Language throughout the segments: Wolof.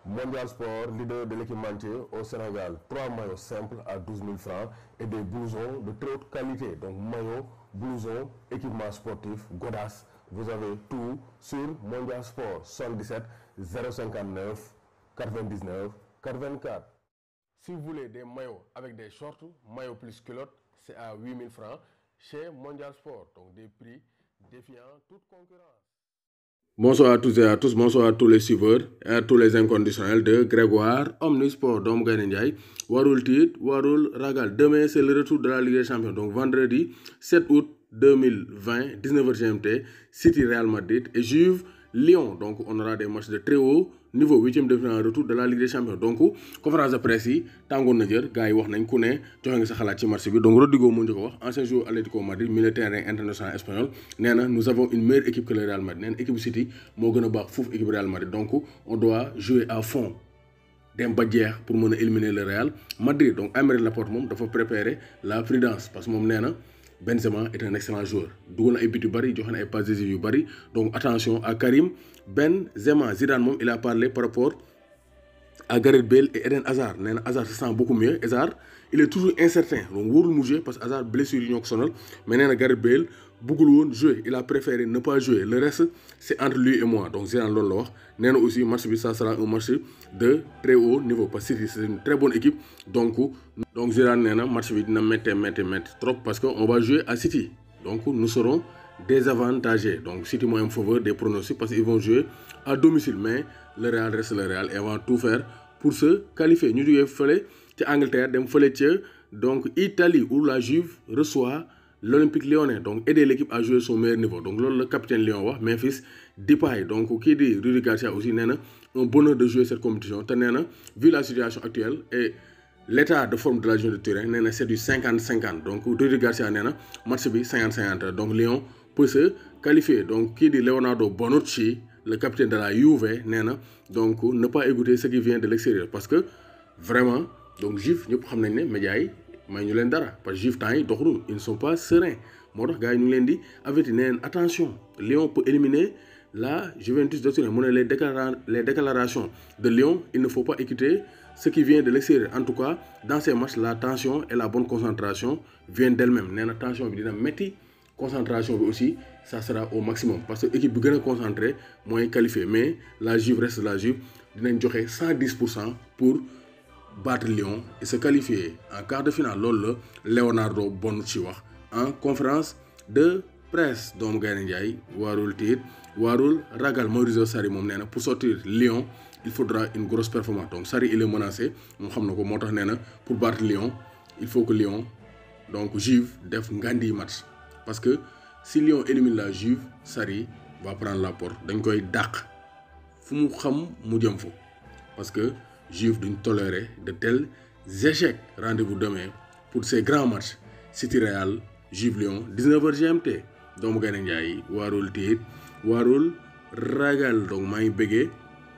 Mondial Sport, leader de l'équipementier au Sénégal. 3 maillots simples à 12 000 francs et des blousons de très haute qualité. Donc maillots, blousons, équipements sportifs, godasses. Vous avez tout sur Mondial Sport 77 059 99 84. Si vous voulez des maillots avec des shorts, maillots plus culottes, c'est à 8 000 francs chez Mondial Sport. Donc des prix défiant toute concurrence. Bonsoir à tous et à tous, bonsoir à tous les suiveurs et à tous les inconditionnels de Grégoire Omnisport. Dom Gaïndé Ndiaye, Warul Tit, Warul Ragal. Demain, c'est le retour de la Ligue des Champions. Donc vendredi 7 août 2020, 19h GMT, City Real Madrid et Juve Lyon. Donc on aura des matchs de très haut niveau, 8e de finale retour de la Ligue des Champions. Donc conférence de presse yi tàngoon na jër gars yi wax nañ ku ne joxe nga sa xalaat ci match bi. Donc Rodrigo moo njëkk a wax, ancien joueur Atlético Madrid, milieu de terrain international espagnol, nee na nous avons une meilleure équipe que le Real Madrid. Nee na équipe City moo gën a baax foofu équipe Real Madrid. Donc on doit jouer à fond dem ba jeex pour mën a éliminer le Real Madrid. Donc Aymeric Laporte moom dafa préparer la prudence parce que moom nee na Benzema est un excellent joueur. Dugal na ay but yu bari, joxe na ay passes décisives yu bari. Donc attention à Karim Benzema. Zidane moom il a parlé par rapport à Gareth Bale et Eden Hazard. Nee na Hazard se sent beaucoup mieux. Hazard il est toujours incertain. Donc wóorul mu jouer parce que Hazard blessure yi ñoo ko sonal. Mais nee na Gareth Bale bëggul woon jouer. Il a préféré ne pas jouer. Le reste c'est entre lui et moi. Donc Zidane loolu la wax. Nee na aussi match bi ça sera un match de très haut niveau parce que City c'est une très bonne équipe. Donc Zidane nee na match bi dina métti trop parce que on va jouer à City. Donc nous serons désavantagés. Donc City moo am faveur des pronostics parce qu'ils vont jouer à domicile. Mais le Real reste le Real et on va tout faire pour se qualifier. Ñu jógee fële ci Angleterre dem fële ca donc Italie où la Juve reçoit l'Olympique Lyonnais. Donc aider l'équipe à jouer son meilleur niveau. Donc loolu le capitaine Lyon wax Memphis Depay. Donc kii di Rudi Garcia aussi nee na un bonheur de jouer cette compétition te nee na vu la situation actuelle et l'état de forme de la Juve de Turin nee na c'est du 50-50. Donc Rudi Garcia nee na match bi 50-50. Donc Lyon peut se qualifier. Donc kii di Leonardo Bonucci, le capitaine de la Juve, nee na donc ne pas écouter ce qui vient de l'extérieur parce que vraiment donc Juve ñëpp xam nañ ne médias yi may ñu leen dara parce que Juve temps yi doxul, ils ne sont pas sereins. Moo tax gars yi ñu ngi leen di avertir nee leen attention, Lyon peut éliminer la Juventus de Turin. Mu ne les déclarations de Lyon, il ne faut pas écouter ce qui vient de l'extérieur. En tout cas dans ces matchs la tension et la bonne concentration viennent d'elle-même. Nee na tension bi dina metti, concentration bi aussi ça sera au maximum parce que équipe bi gën a concentré mooy qualifié. Mais la Juve reste la Juve, dinañ joxe 110% pour battre Lyon et se qualifier en quart de finale. Loolu la Leonardo Bonucci wax en conférence de presse. Doomu Gaïndé Ndiaye warul tiit warul ragal. Maurizio Sarri moom nee na pour sortir Lyon il faudra une grosse performance. Donc Sarri il est menacé, moom xam na ko, moo tax nee na pour battre Lyon il faut que Lyon donc Juve def ngandi match parce que si Lyon élimine la Juve, Sarri va prendre la porte. dañ koy dàq fu mu xam mu jëm fa parce que Juve duñ tolérer de tels échecs. Rendez-vous demain pour ces grands matchs City Real Juve Lyon 19h GMT. Doomu Gaïndé Ndiaye warul tiit warul ragal. Donc maa ngi bëggee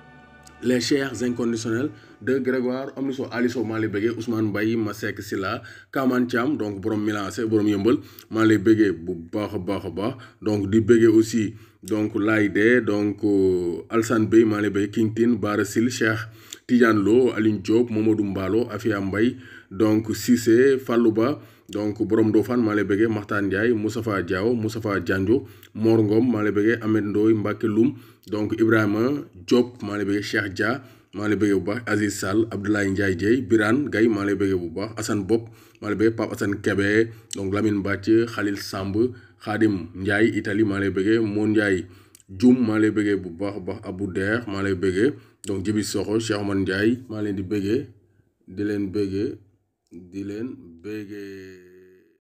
les chers inconditionnels de Grégoire Omnisport. Aliso maa lay bëggee, Ousmane Mbaye, Masek Silla, Kaman Thiam donc borom Milancé borom yëmbal maa lay bëggee bu baax a baax. Donc di bëggee aussi donc Laïdé donc Alsan Bey maa lay bëggee, King Tin Bara Sil, Cheikh Tidiane Lo, Aline Diop, Mamadou Mbalo, Afia Mbaye donc Cissé Fallou Ba donc borom Ndofane maa lay bëggee, Makhtar Ndiaye, Moustapha Diaw, Moustapha Dianjo, Mor Ngom maa lay bëggee, Ahmed Ndoye, Mbacké Loum donc Ibrahima Diop maa lay bëggee, Cheikh Dia maa lay bëggee bu baax, Aziz Sall, Abdoulaye Ndiaye Dieye, Birane Gaye maa lay bëggee bu baax, Assane Bopp maa lay bëggee, Pape Assane Kébé donc Lamine Bathie, Khalil Samb, Khadim Ndiaye Italie maa lay bëggee, Mon Ndiaye Dioum maa lay bëggee bu baax Abou Der maa lay bëggee donc Djibi Sokho, Cheikh Omar Ndiaye maa leen di bëggee di leen bëggee.